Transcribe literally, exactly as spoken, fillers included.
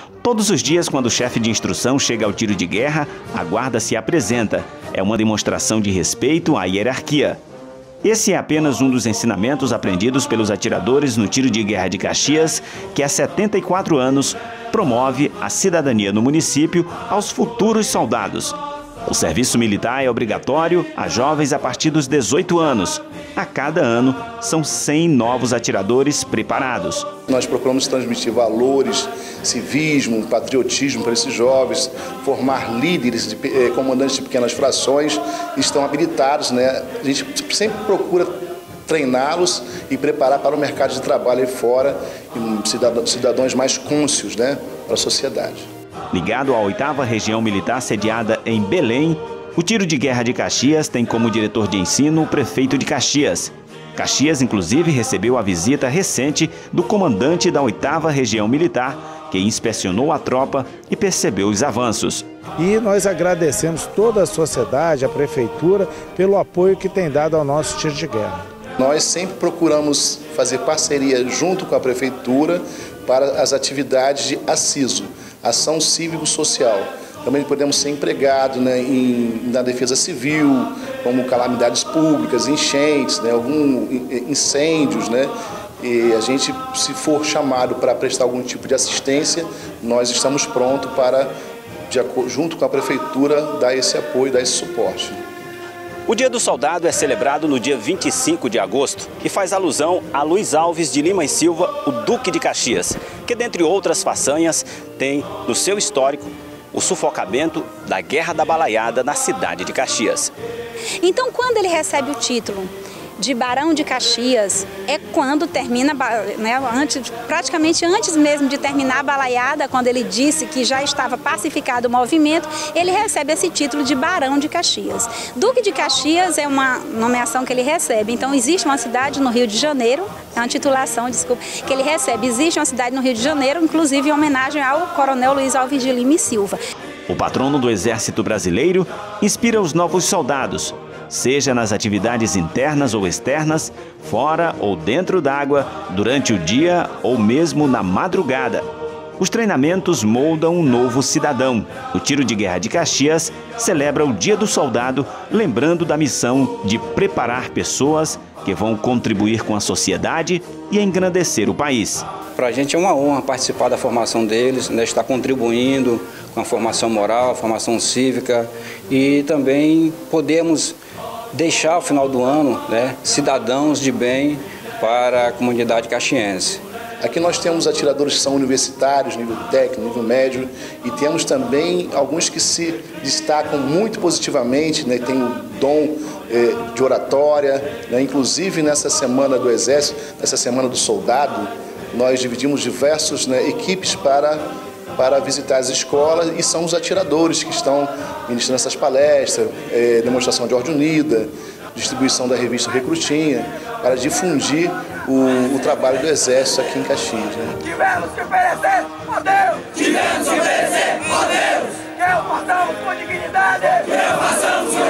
Todos os dias, quando o chefe de instrução chega ao tiro de guerra, a guarda se apresenta. É uma demonstração de respeito à hierarquia. Esse é apenas um dos ensinamentos aprendidos pelos atiradores no tiro de guerra de Caxias, que há setenta e quatro anos promove a cidadania no município aos futuros soldados. O serviço militar é obrigatório a jovens a partir dos dezoito anos. A cada ano, são cem novos atiradores preparados. Nós procuramos transmitir valores, civismo, patriotismo para esses jovens, formar líderes, de, eh, comandantes de pequenas frações, estão habilitados, né? A gente sempre procura treiná-los e preparar para o mercado de trabalho aí fora, cidadãos, cidadãos mais cônscios, né, para a sociedade. Ligado à oitava Região Militar sediada em Belém, o tiro de guerra de Caxias tem como diretor de ensino o prefeito de Caxias. Caxias, inclusive, recebeu a visita recente do comandante da oitava Região Militar, que inspecionou a tropa e percebeu os avanços. E nós agradecemos toda a sociedade, a prefeitura, pelo apoio que tem dado ao nosso tiro de guerra. Nós sempre procuramos fazer parceria junto com a prefeitura para as atividades de assiso, ação cívico-social. Também podemos ser empregados, né, em, na defesa civil, como calamidades públicas, enchentes, né, alguns incêndios, né? E a gente, se for chamado para prestar algum tipo de assistência, nós estamos prontos para, de, junto com a prefeitura, dar esse apoio, dar esse suporte. O Dia do Soldado é celebrado no dia vinte e cinco de agosto e faz alusão a Luiz Alves de Lima e Silva, o Duque de Caxias, que, dentre outras façanhas, tem no seu histórico o sufocamento da Guerra da Balaiada na cidade de Caxias. Então, quando ele recebe o título de Barão de Caxias, é quando termina, né, antes, praticamente antes mesmo de terminar a balaiada, quando ele disse que já estava pacificado o movimento, ele recebe esse título de Barão de Caxias. Duque de Caxias é uma nomeação que ele recebe, então existe uma cidade no Rio de Janeiro, é uma titulação, desculpa, que ele recebe. Existe uma cidade no Rio de Janeiro, inclusive em homenagem ao coronel Luiz Alves de Lima e Silva. O patrono do Exército Brasileiro inspira os novos soldados, seja nas atividades internas ou externas, fora ou dentro d'água, durante o dia ou mesmo na madrugada. Os treinamentos moldam um novo cidadão. O tiro de guerra de Caxias celebra o Dia do Soldado, lembrando da missão de preparar pessoas que vão contribuir com a sociedade e engrandecer o país. Para a gente é uma honra participar da formação deles, né, estar contribuindo com a formação moral, a formação cívica e também podemos deixar ao final do ano, né, cidadãos de bem para a comunidade caxiense. Aqui nós temos atiradores que são universitários, nível técnico, nível médio, e temos também alguns que se destacam muito positivamente, né, tem o dom eh, de oratória, né, inclusive nessa semana do Exército, nessa semana do Soldado, nós dividimos diversas, né, equipes para, para visitar as escolas e são os atiradores que estão ministrando essas palestras, eh, demonstração de ordem unida, distribuição da revista Recrutinha, para difundir o, o trabalho do Exército aqui em Caxias. Né? Tivemos que oferecer a Deus! Tivemos que oferecer a Deus! Que o façamos com dignidade! Que o façamos com